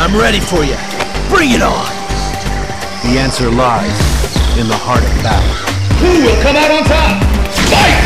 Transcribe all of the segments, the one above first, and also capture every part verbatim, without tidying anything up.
I'm ready for you. Bring it on! The answer lies in the heart of battle. Who will come out on top? Fight!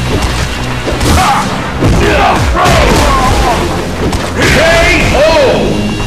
K O